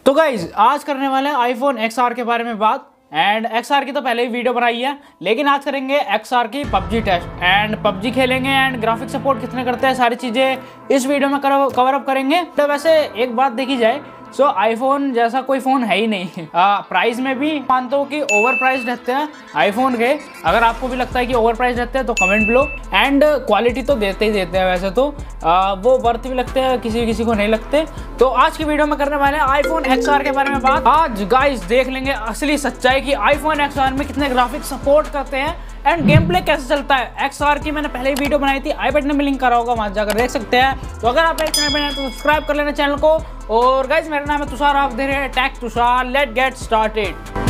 तो गाइज आज करने वाले हैं आईफोन XR के बारे में बात। एंड XR की तो पहले ही वीडियो बनाई है, लेकिन आज करेंगे XR की PUBG टेस्ट एंड PUBG खेलेंगे एंड ग्राफिक सपोर्ट कितने करते हैं, सारी चीज़ें इस वीडियो में कवर अप करेंगे। तो वैसे एक बात देखी जाए सो आईफोन जैसा कोई फ़ोन है ही नहीं। प्राइस में भी मानता हूँ कि ओवर प्राइस रहते हैं आईफोन के। अगर आपको भी लगता है कि ओवर प्राइस रहते हैं तो कमेंट लो। एंड क्वालिटी तो देते ही देते हैं, वैसे तो वो वर्थ भी लगते हैं, किसी को नहीं लगते। तो आज की वीडियो में करने वाले हैं आईफोन XR के बारे में बात। आज गाइस देख लेंगे असली सच्चाई कि आईफोन XR में कितने ग्राफिक सपोर्ट करते हैं एंड गेम प्ले कैसे चलता है। XR की मैंने पहले ही वीडियो बनाई थी, आई बटन में लिंक करा होगा, वहां जाकर देख सकते हैं। तो अगर आप एक चैनल पर हैं तो सब्सक्राइब कर लेना चैनल को। और गाइस मेरा नाम है तुषार, आप देख रहे हैं tech Tushar. Let get started.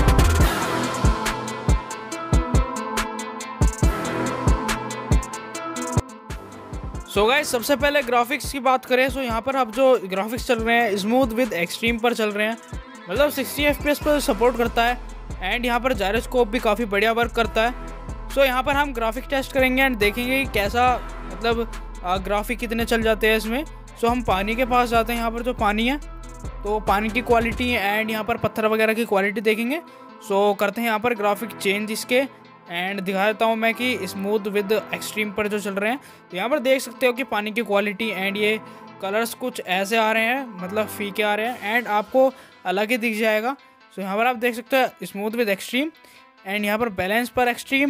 So guys सबसे पहले ग्राफिक्स की बात करें तो यहाँ पर अब जो ग्राफिक्स चल रहे हैं स्मूथ विद एक्सट्रीम पर चल रहे हैं, मतलब 60 FPS पर सपोर्ट करता है। एंड यहाँ पर जायरोस्कोप भी काफ़ी बढ़िया वर्क करता है। सो यहाँ पर हम ग्राफिक टेस्ट करेंगे एंड देखेंगे कि कैसा मतलब ग्राफिक कितने चल जाते हैं इसमें। सो हम पानी के पास जाते हैं, यहाँ पर जो पानी है तो पानी की क्वालिटी एंड यहाँ पर पत्थर वगैरह की क्वालिटी देखेंगे। सो करते हैं यहाँ पर ग्राफिक चेंज इसके एंड दिखा देता हूँ मैं कि स्मूथ विद एक्सट्रीम पर जो चल रहे हैं। तो यहाँ पर देख सकते हो कि पानी की क्वालिटी एंड ये कलर्स कुछ ऐसे आ रहे हैं, मतलब फीके आ रहे हैं एंड आपको अलग ही दिख जाएगा। सो यहाँ पर आप देख सकते हो स्मूथ विद एक्सट्रीम एंड यहाँ पर बैलेंस पर एक्सट्रीम,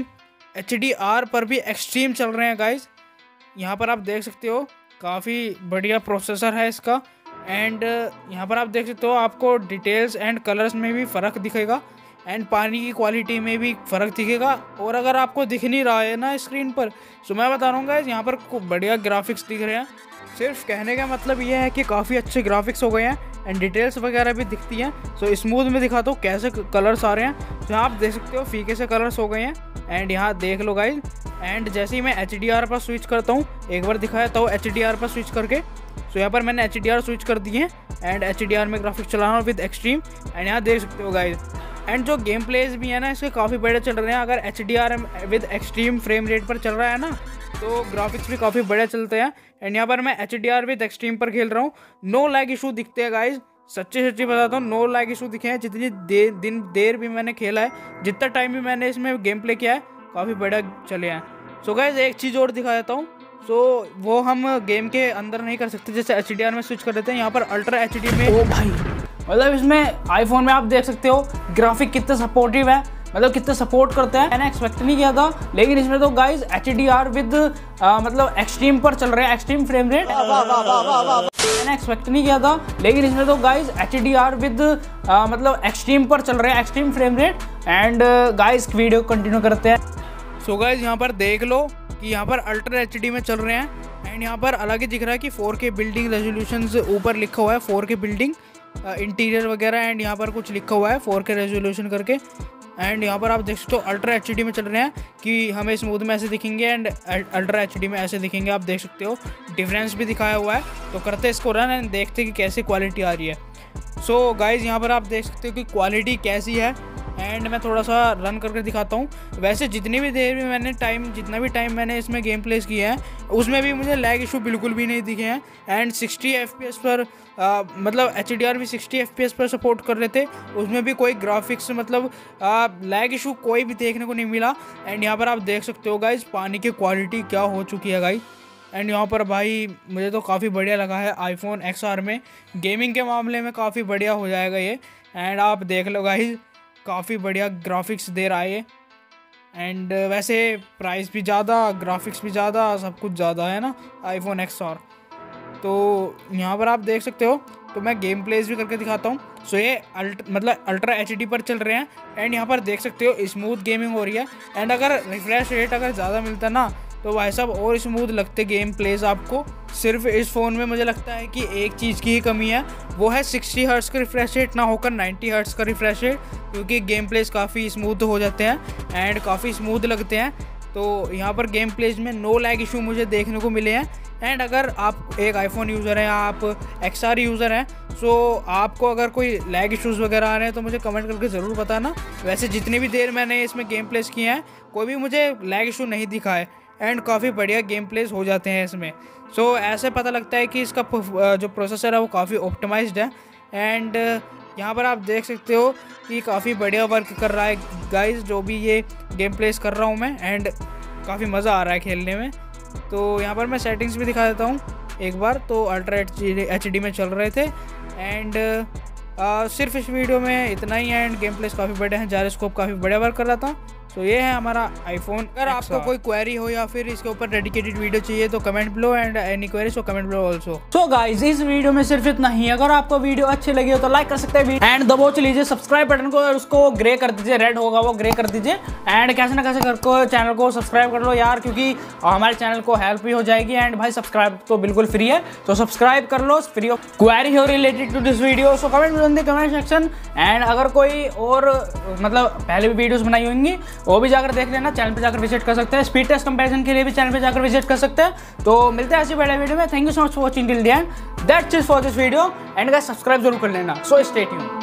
HDR पर भी एक्सट्रीम चल रहे हैं गाइज। यहाँ पर आप देख सकते हो काफ़ी बढ़िया प्रोसेसर है इसका। एंड यहाँ पर आप देख सकते हो आपको डिटेल्स एंड कलर्स में भी फ़र्क दिखेगा एंड पानी की क्वालिटी में भी फ़र्क दिखेगा। और अगर आपको दिख नहीं रहा है ना स्क्रीन पर, तो मैं बता रहा हूँ गाइस यहाँ पर बढ़िया ग्राफिक्स दिख रहे हैं। सिर्फ कहने का मतलब ये है कि काफ़ी अच्छे ग्राफिक्स हो गए हैं एंड डिटेल्स वगैरह भी दिखती हैं। सो स्मूथ में दिखाता हूँ कैसे कलर्स आ रहे हैं। तो यहाँ आप देख सकते हो फीके से कलर्स हो गए हैं एंड यहाँ देख लो गाइस। एंड जैसे ही मैं HDR पर स्विच करता हूँ, एक बार दिखाता हूँ HDR पर स्विच करके। सो यहाँ पर मैंने HDR स्विच कर दिए हैं एंड HDR में ग्राफिक्स चला रहा हूँ विद एक्सट्रीम एंड यहाँ देख सकते हो गाइस। एंड जो गेम प्लेज भी है ना इसके काफ़ी बड़े चल रहे हैं। अगर HDR with extreme frame rate पर चल रहा है ना तो ग्राफिक्स भी काफ़ी बड़े चलते हैं। एंड यहाँ पर मैं HDR विद एक्सट्रीम पर खेल रहा हूँ, नो लैग इशू दिखते हैं गाइज। सच्ची बताता हूँ, नो लैग इशू दिखे हैं। जितनी देर भी मैंने खेला है, जितना टाइम भी मैंने इसमें गेम प्ले किया है, काफ़ी बढ़िया चले हैं। सो गाइज एक चीज़ और दिखा देता हूँ। सो वो हम गेम के अंदर नहीं कर सकते, जैसे HDR में स्विच कर देते हैं। यहाँ पर अल्ट्रा HD में ओ भाई, मतलब इसमें आईफोन में आप देख सकते हो ग्राफिक कितने सपोर्टिव है, मतलब कितने सपोर्ट करते हैं। मैंने एक्सपेक्ट नहीं किया था, लेकिन इसमें तो गाइज HDR विद मतलब एक्सट्रीम पर चल रहे हैं, एक्सट्रीम फ्रेम रेट। मैंने एक्सपेक्ट नहीं किया था, लेकिन इसमें तो गाइज HDR विद मतलब एक्सट्रीम पर चल रहे हैं, extreme frame rate. And guys video continue करते हैं। सो गाइज यहाँ पर देख लो कि यहाँ पर अल्ट्रा HD में चल रहे हैं एंड यहाँ पर अलग ही दिख रहा है कि 4K बिल्डिंग रेजोल्यूशन ऊपर लिखा हुआ है, 4K बिल्डिंग इंटीरियर वगैरह। एंड यहाँ पर कुछ लिखा हुआ है 4K रेजोल्यूशन करके। एंड यहाँ पर आप देख सकते हो अल्ट्रा HD में चल रहे हैं कि हमें स्मूथ में ऐसे दिखेंगे एंड अल्ट्रा HD में ऐसे दिखेंगे। आप देख सकते हो डिफरेंस भी दिखाया हुआ है। तो करते इसको रन एंड देखते कि कैसी क्वालिटी आ रही है। सो गाइज यहाँ पर आप देख सकते हो कि क्वालिटी कैसी है एंड मैं थोड़ा सा रन करके दिखाता हूँ। वैसे जितनी भी देर में मैंने जितना भी टाइम मैंने इसमें गेम प्लेस किया है, उसमें भी मुझे लैग इशू बिल्कुल भी नहीं दिखे हैं। एंड 60 FPS पर मतलब HDR भी 60 FPS पर सपोर्ट कर रहे थे, उसमें भी कोई ग्राफिक्स मतलब लैग इशू कोई भी देखने को नहीं मिला। एंड यहाँ पर आप देख सकते हो गाइज पानी की क्वालिटी क्या हो चुकी है गाइज। एंड यहाँ पर भाई मुझे तो काफ़ी बढ़िया लगा है आईफोन XR में, गेमिंग के मामले में काफ़ी बढ़िया हो जाएगा ये। एंड आप देख लो गाइज काफ़ी बढ़िया ग्राफिक्स दे रहा है ये। एंड वैसे प्राइस भी ज़्यादा, ग्राफिक्स भी ज़्यादा, सब कुछ ज़्यादा है ना आईफोन XR। तो यहाँ पर आप देख सकते हो, तो मैं गेम प्लेस भी करके दिखाता हूँ। सो ये मतलब अल्ट्रा HD पर चल रहे हैं एंड यहाँ पर देख सकते हो स्मूथ गेमिंग हो रही है। एंड अगर रिफ्रेश रेट अगर ज़्यादा मिलता ना तो भाई साहब और स्मूथ लगते गेम प्लेस आपको। सिर्फ इस फ़ोन में मुझे लगता है कि एक चीज़ की ही कमी है, वो है 60 हर्ट्ज़ का रिफ्रेश रेट ना होकर 90 हर्ट्ज़ का रिफ्रेश रेट, क्योंकि गेम प्लेस काफ़ी स्मूथ हो जाते हैं एंड काफ़ी स्मूथ लगते हैं। तो यहाँ पर गेम प्लेस में नो लैग इशू मुझे देखने को मिले हैं। एंड अगर आप एक आईफोन यूज़र हैं, आप XR यूज़र हैं, सो आपको अगर कोई लैग इश्यूज़ वगैरह आ रहे हैं तो मुझे कमेंट करके ज़रूर बताना। वैसे जितनी भी देर मैंने इसमें गेम प्लेस किए हैं, कोई भी मुझे लैग इशू नहीं दिखा है एंड काफ़ी बढ़िया गेम प्लेस हो जाते हैं इसमें। सो ऐसे पता लगता है कि इसका जो प्रोसेसर है वो काफ़ी ऑप्टिमाइज्ड है। एंड यहाँ पर आप देख सकते हो कि काफ़ी बढ़िया वर्क कर रहा है गाइस, जो भी ये गेम प्लेस कर रहा हूँ मैं, एंड काफ़ी मज़ा आ रहा है खेलने में। तो यहाँ पर मैं सेटिंग्स भी दिखा देता हूँ एक बार। तो अल्ट्रा HD में चल रहे थे, एंड सिर्फ इस वीडियो में इतना ही है। एंड गेम प्लेस काफ़ी बड़े हैं, जायरोस्कोप काफ़ी बढ़िया वर्क कर रहा था। तो ये है हमारा आईफोन। अगर आपको कोई क्वेरी हो या फिर इसके ऊपर डेडिकेटेड वीडियो चाहिए तो comment below, and any query so comment below also. So guys, इस वीडियो में सिर्फ इतना ही। अगर आपको वीडियो अच्छी लगी हो तो लाइक कर सकते हैं एंड दबोच लीजिए सब्सक्राइब बटन को, और उसको ग्रे कर दीजिए, रेड होगा वो ग्रे कर दीजिए। एंड कैसे ना कैसे करके चैनल को सब्सक्राइब कर लो यार, क्योंकि हमारे चैनल को हेल्प भी हो जाएगी। एंड भाई सब्सक्राइब तो बिल्कुल फ्री है, तो सब्सक्राइब कर लो, फ्री ऑफ क्वेरी हो related to this video so comment in the comment section. And अगर कोई और मतलब पहले भी वीडियोस बनाई होंगी वो भी जाकर देख लेना, चैनल पे जाकर विजिट कर सकते हैं। स्पीड टेस्ट कंपैरिजन के लिए भी चैनल पे जाकर विजिट कर सकते हैं। तो मिलते हैं ऐसी बड़े वीडियो में। Thank you so much for watching till the end. That's it for this video, and guys subscribe जरूर कर लेना। So stay tuned.